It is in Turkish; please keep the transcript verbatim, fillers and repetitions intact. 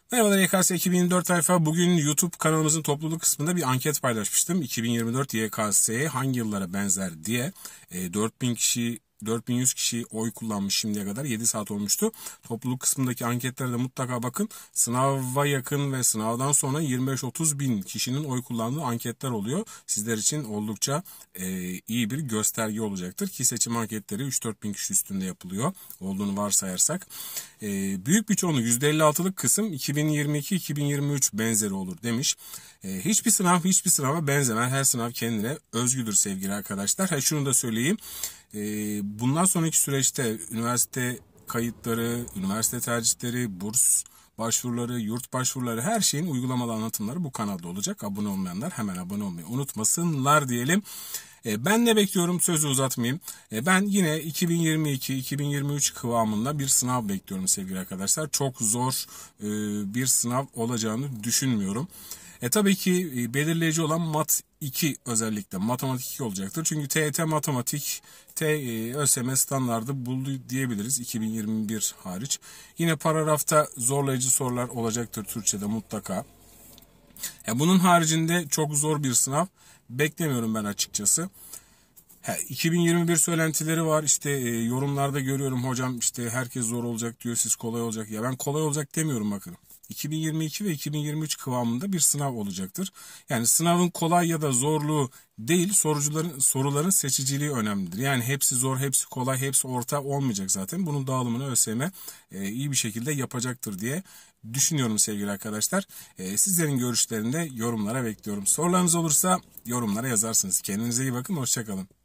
Merhabalar Y K S iki bin yirmi dört tayfa. Bugün YouTube kanalımızın topluluk kısmında bir anket paylaşmıştım. iki bin yirmi dört Y K S'ye hangi yıllara benzer diye e, dört bin kişi dört bin yüz kişi oy kullanmış şimdiye kadar. yedi saat olmuştu. Topluluk kısmındaki anketlere de mutlaka bakın. Sınava yakın ve sınavdan sonra yirmi beş otuz bin kişinin oy kullandığı anketler oluyor. Sizler için oldukça e, iyi bir gösterge olacaktır ki seçim anketleri üç dört bin kişi üstünde yapılıyor olduğunu varsayarsak. E, büyük bir çoğunluğu yüzde elli altılık kısım iki bin yirmi iki iki bin yirmi üç benzeri olur demiş. E, hiçbir sınav hiçbir sınava benzemez. Her sınav kendine özgüdür sevgili arkadaşlar. Ha, şunu da söyleyeyim. Bundan sonraki süreçte üniversite kayıtları, üniversite tercihleri, burs başvuruları, yurt başvuruları, her şeyin uygulamalı anlatımları bu kanalda olacak. Abone olmayanlar hemen abone olmayı unutmasınlar diyelim. Ben ne bekliyorum, sözü uzatmayayım. Ben yine iki bin yirmi iki iki bin yirmi üç kıvamında bir sınav bekliyorum sevgili arkadaşlar. Çok zor bir sınav olacağını düşünmüyorum. E tabii ki belirleyici olan mat iki özellikle matematik iki olacaktır. Çünkü T Y T matematik, T ÖSYM standardı buldu diyebiliriz iki bin yirmi bir hariç. Yine paragrafta zorlayıcı sorular olacaktır Türkçe'de mutlaka. Ya bunun haricinde çok zor bir sınav beklemiyorum ben açıkçası. Ha, iki bin yirmi bir söylentileri var işte e, yorumlarda görüyorum hocam işte herkes zor olacak diyor, siz kolay olacak. Ya ben kolay olacak demiyorum bakın. iki bin yirmi iki ve iki bin yirmi üç kıvamında bir sınav olacaktır. Yani sınavın kolay ya da zorluğu değil, sorucuların soruların seçiciliği önemlidir. Yani hepsi zor, hepsi kolay, hepsi orta olmayacak zaten. Bunun dağılımını ÖSYM e, iyi bir şekilde yapacaktır diye düşünüyorum sevgili arkadaşlar. E, sizlerin görüşlerini de yorumlara bekliyorum. Sorularınız olursa yorumlara yazarsınız. Kendinize iyi bakın, hoşça kalın.